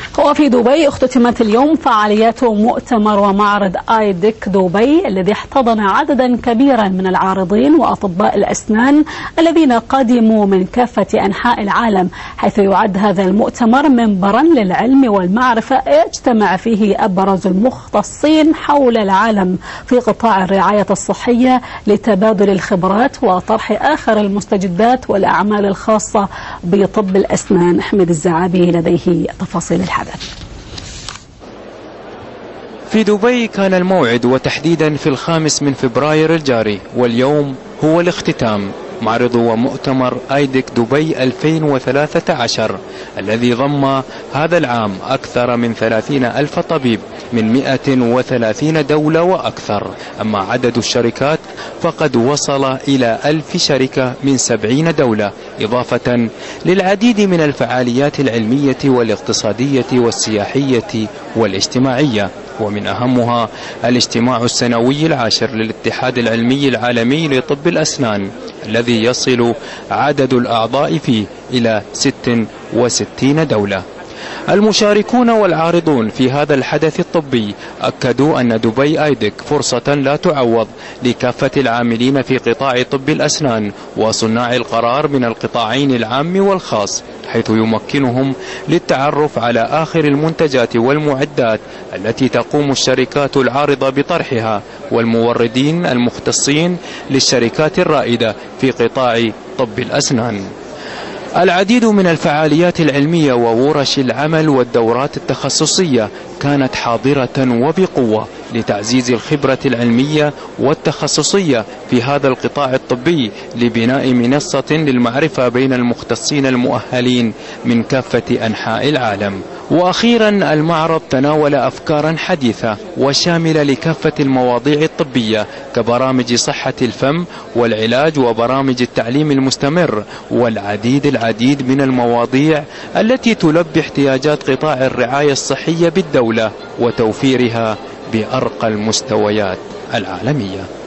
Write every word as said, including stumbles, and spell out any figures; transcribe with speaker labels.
Speaker 1: وفي دبي اختتمت اليوم فعاليات مؤتمر ومعرض آيدك دبي الذي احتضن عددا كبيرا من العارضين وأطباء الأسنان الذين قدموا من كافة أنحاء العالم، حيث يعد هذا المؤتمر منبرا للعلم والمعرفة يجتمع فيه أبرز المختصين حول العالم في قطاع الرعاية الصحية لتبادل الخبرات وطرح آخر المستجدات والأعمال الخاصة بطب الأسنان. أحمد الزعابي لديه تفاصيل الحدث.
Speaker 2: في دبي كان الموعد، وتحديدا في الخامس من فبراير الجاري، واليوم هو الاختتام. معرض ومؤتمر آيدك دبي ألفين وثلاثة عشر الذي ضم هذا العام أكثر من ثلاثين ألف طبيب من مئة وثلاثين دولة وأكثر. أما عدد الشركات فقد وصل إلى ألف شركة من سبعين دولة، إضافة للعديد من الفعاليات العلمية والاقتصادية والسياحية والاجتماعية، ومن أهمها الاجتماع السنوي العاشر للاتحاد العلمي العالمي لطب الأسنان الذي يصل عدد الأعضاء فيه إلى ست وستين دولة. المشاركون والعارضون في هذا الحدث الطبي أكدوا أن دبي آيدك فرصة لا تعوض لكافة العاملين في قطاع طب الأسنان وصناع القرار من القطاعين العام والخاص، حيث يمكنهم للتعرف على آخر المنتجات والمعدات التي تقوم الشركات العارضة بطرحها والموردين المختصين للشركات الرائدة في قطاع طب الأسنان. العديد من الفعاليات العلمية وورش العمل والدورات التخصصية كانت حاضرة وبقوة لتعزيز الخبرة العلمية والتخصصية في هذا القطاع الطبي لبناء منصة للمعرفة بين المختصين المؤهلين من كافة أنحاء العالم. وأخيرا المعرض تناول أفكارا حديثة وشاملة لكافة المواضيع الطبية كبرامج صحة الفم والعلاج وبرامج التعليم المستمر والعديد العديد من المواضيع التي تلبي احتياجات قطاع الرعاية الصحية بالدولة وتوفيرها بأرقى المستويات العالمية.